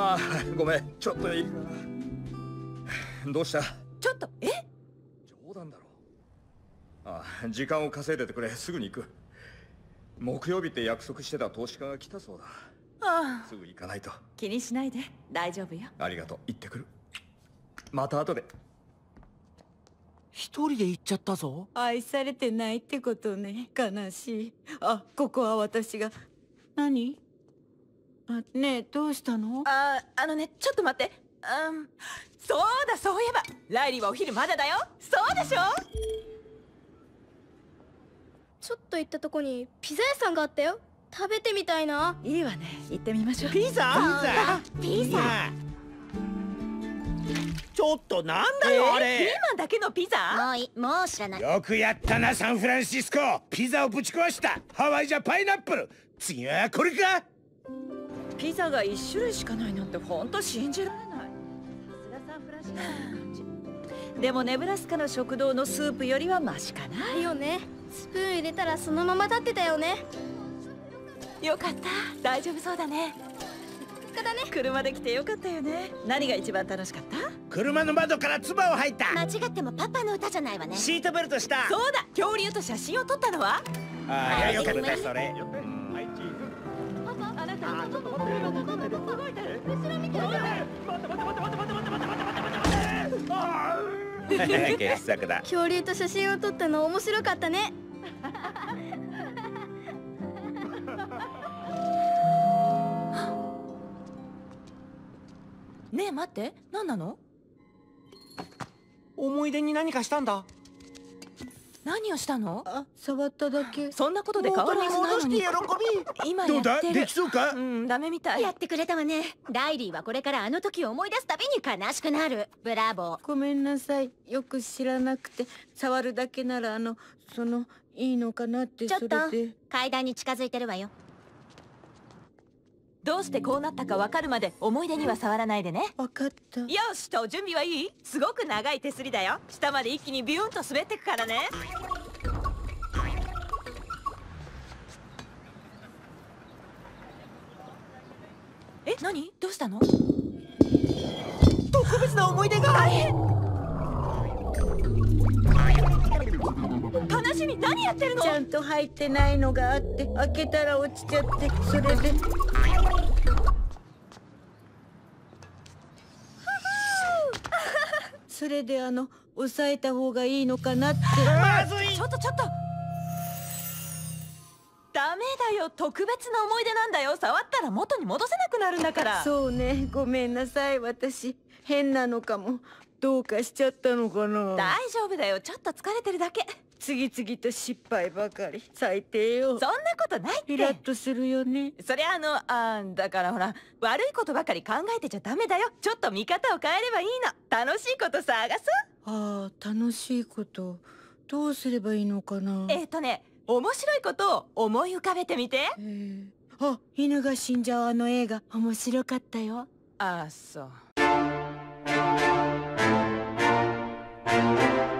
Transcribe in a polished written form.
ああ、ごめん、ちょっといいかな。どうした？ ちょっと、 冗談だろ。ああ、時間を稼いでてくれ、すぐに行く。木曜日って約束してた投資家が来たそうだ。 ああ、 すぐ行かないと。 気にしないで、大丈夫よ。 ありがとう、行ってくる。また後で。 一人で行っちゃったぞ。 愛されてないってことね。悲しい。あ、ここは私が。何？ねえ、どうしたの？ ちょっと待って。そうだ、そういえばライリーはお昼まだだよ。そうでしょ？ ちょっと行ったとこにピザ屋さんがあったよ。食べてみたいな。 いいわね、行ってみましょう。 ピザ？ ピザ。 ちょっとなんだよあピーれ。 マンだけのピザ？ もういい、もう知らない。 よくやったな、サンフランシスコ。ピザをぶち壊した。ハワイじゃパイナップル。次はこれか。 ピザが1種類しかないなんてほんと信じられない。さすがサンフランシスコの感じ。でもネブラスカの食堂のスープよりはマシかな。 だよね。スプーン入れたらそのまま立ってたよね。 よかった、大丈夫そうだね。車で来てよかったよね。何が一番楽しかった？ 車の窓から唾を吐いた。 間違ってもパパの歌じゃないわね。 シートベルトした。 そうだ、恐竜と写真を撮ったのは？ ああ、よかったそれ。 はい、チーズ。 パパ、 あなたちょっと待って、動いてる。 後ろ見て。 傑作だ。 恐竜と写真を撮ったの面白かったね。 ねえ待って、何なの？ 思い出に何かしたんだ。 何をしたの？ あ、触っただけ。 そんなことで変わるはずないのに。 喜び。 今どうだ、 やってる。 できそうか？ うん、ダメみたい。 やってくれたわね。ライリーはこれからあの時を思い出すたびに悲しくなる。ブラボー。 ごめんなさい。よく知らなくて、触るだけならいいのかなって。 ちょっとそれで。 階段に近づいてるわよ。 どうしてこうなったか分かるまで思い出には触らないでね。 わかった。 よしと、準備はいい？すごく長い手すりだよ。下まで一気にビューンと滑ってくからね。何？どうしたの？ 特別な思い出が。 大変。悲しみ、何やってるの？ ちゃんと入ってないのがあって、開けたら落ちちゃって、それで。それで押さえた方がいいのかなって。 まずい。 ちょっとダメだよ、特別な思い出なんだよ。触ったら元に戻せなくなるんだから。 そうね、ごめんなさい。私変なのかも。どうかしちゃったのかな。 大丈夫だよ、ちょっと疲れてるだけ。 次々と失敗ばかり。最低よ。 そんなことないって。 イラッとするよね。 そりゃだからほら、悪いことばかり考えてちゃダメだよ。ちょっと見方を変えればいいの。楽しいこと探そう。 ああ、楽しいこと。どうすればいいのかな。 面白いことを思い浮かべてみて。 あ、犬が死んじゃう映画面白かったよ。 ああ、そう。